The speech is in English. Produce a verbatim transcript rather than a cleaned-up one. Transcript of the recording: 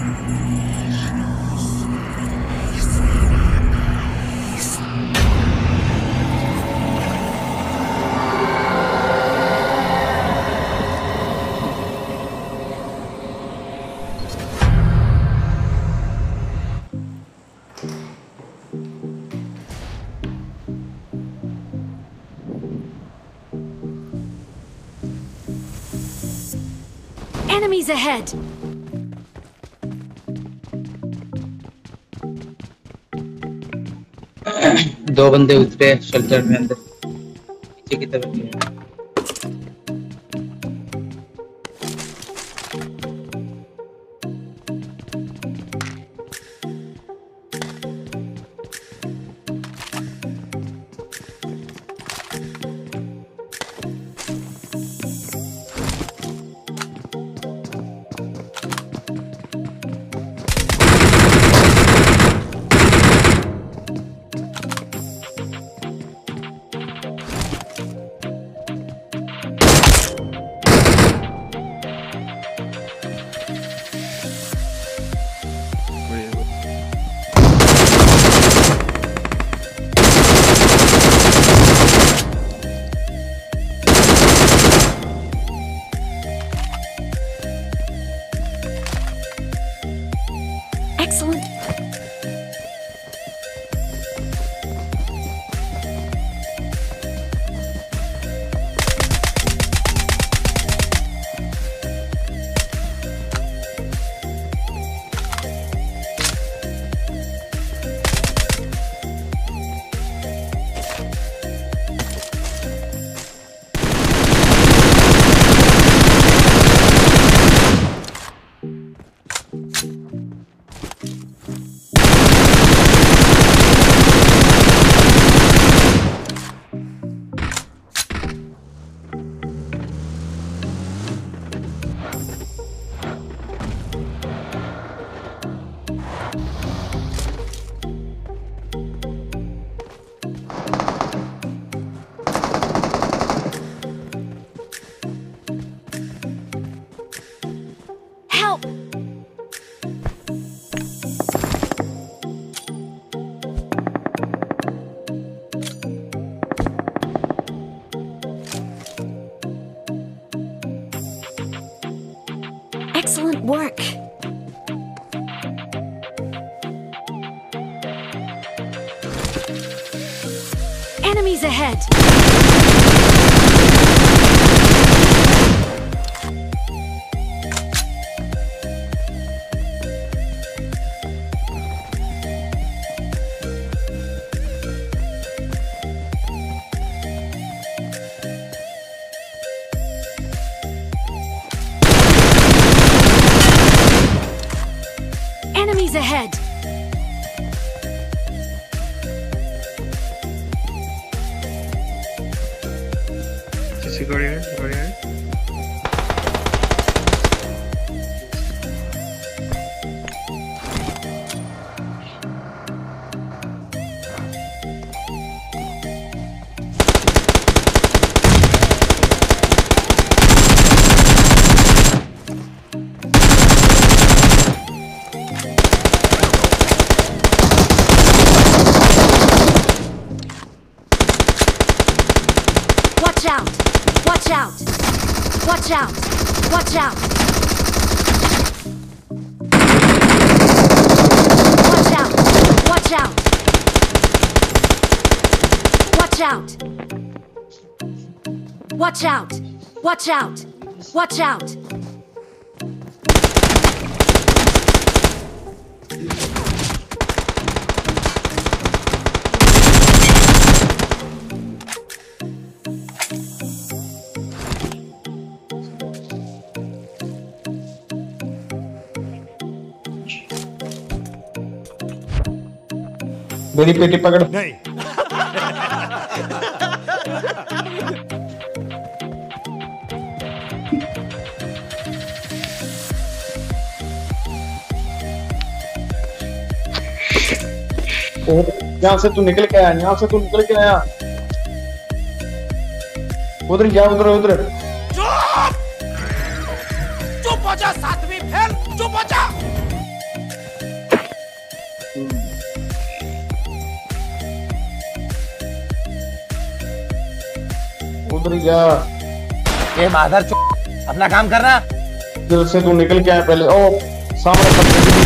Enemies ahead! दो बंदे उतरे शेल्टर में अंदर पीछे की तरफ गए। Excellent. Help! Excellent work. Enemies ahead. Enemies ahead! किसी गाड़ी है, गाड़ी है। Watch out! Watch out! Watch out! Watch out! Watch out! Watch out! Watch out! Watch out! Watch out! Watch out! मेरी पेटी पकड़ नहीं। यहाँ से तू निकल के आया, यहाँ से तू निकल के आया। उधर क्या उधर उधर चुप चुप हो जा, सातवीं फेल, चुप हो जा। उधर ही जा। ये माधर चो, अपना काम करना। दिल से तू निकल के आया पहले। ओ सामने पत्थर।